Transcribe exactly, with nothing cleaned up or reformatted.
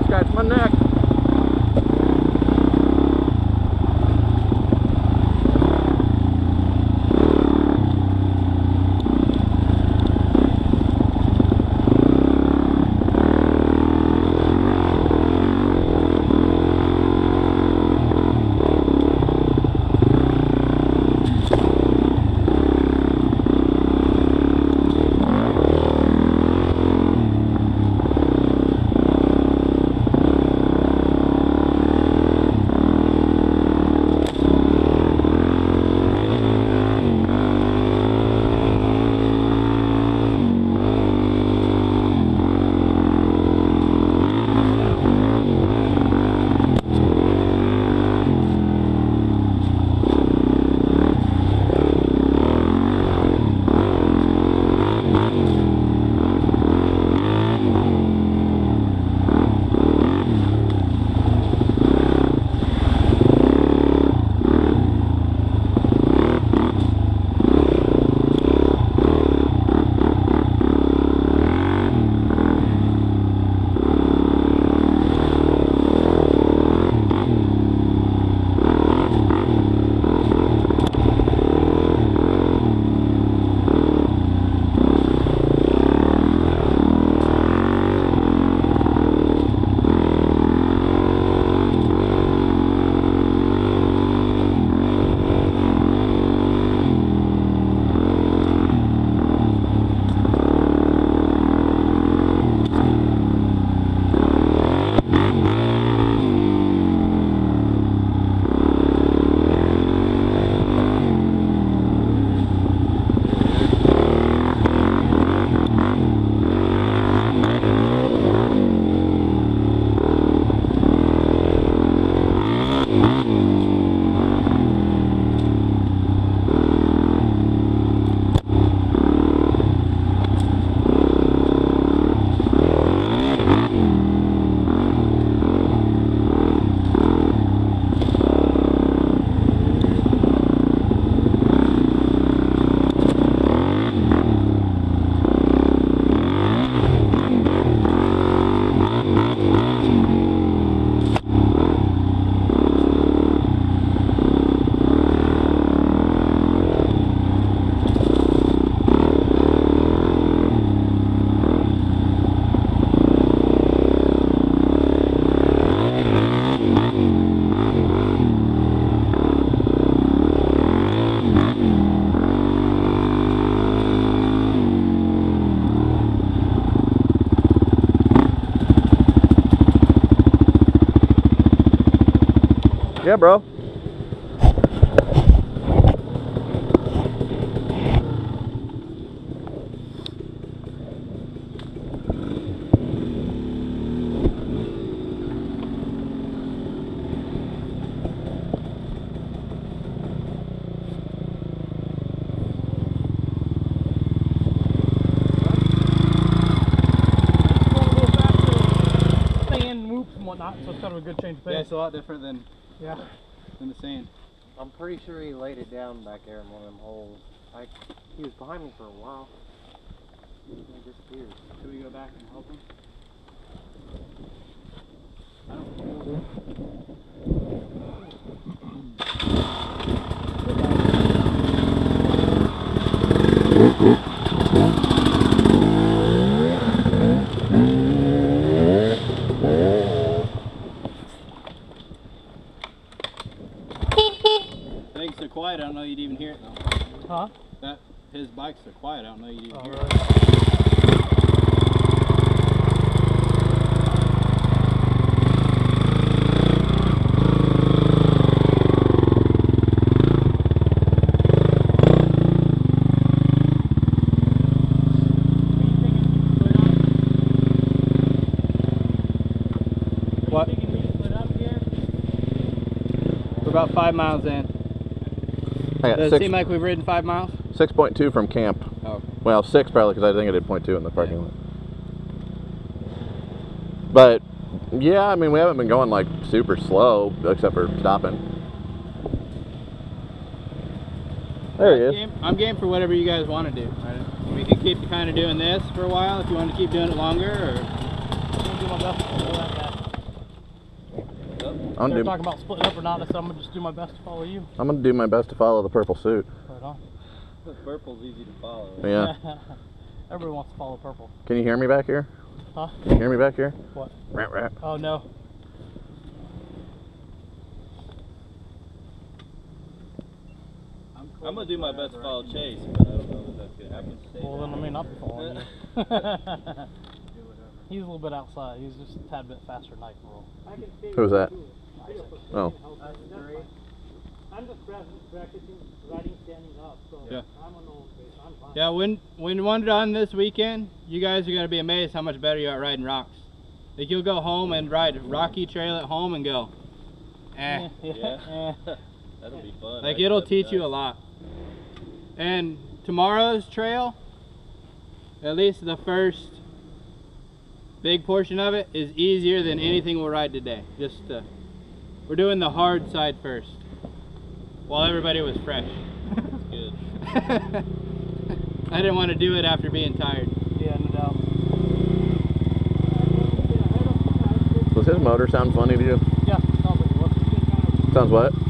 scratch my neck. Yeah, bro. Whatnot, so it's kind of a good change of pace. Yeah, it's a lot different than yeah than the sand. I'm pretty sure he laid it down back there in one of them holes. Like, he was behind me for a while. He disappeared. Should we go back and help him? I don't Things so quiet, I don't know you'd even hear it though. Huh? That his bike's so quiet, I don't know you'd even oh, hear really? it. What? We're about five miles in. I got Does it six, seem like we've ridden five miles? six point two from camp. Oh. Well, six probably because I think I did point two in the parking lot. But yeah, I mean we haven't been going like super slow except for stopping. There he is. Game, I'm game for whatever you guys want to do. Right? We can keep kind of doing this for a while if you want to keep doing it longer. Or... I'm gonna do my best to pull that back. I'm They're do, talking about splitting up or not, so I'm gonna just do my best to follow you. I'm gonna do my best to follow the purple suit. Right on. The purple's easy to follow. Yeah. Everybody wants to follow purple. Can you hear me back here? Huh? Can you hear me back here? What? Rat rat. Oh no. I'm gonna do my best to follow Chase, but I don't know if that's gonna happen. Well then I may not be following you. He's a little bit outside. He's just a tad bit faster than I can roll. Who's that? Oh. I'm just practicing riding standing up, so Yeah. I'm on the own pace. I'm fine. Yeah, when when one done this weekend, you guys are gonna be amazed how much better you are at riding rocks. Like you'll go home and ride Rocky Trail at home and go, eh. Yeah. That'll be fun. Like That'd- it'll that'd be teach you a nice. lot. And tomorrow's trail, at least the first big portion of it, is easier than anything we'll ride today. Just uh, we're doing the hard side first, while everybody was fresh. That's good. I didn't want to do it after being tired. Yeah, no doubt. Does his motor sound funny to you? Yeah, sounds like it was. Sounds what?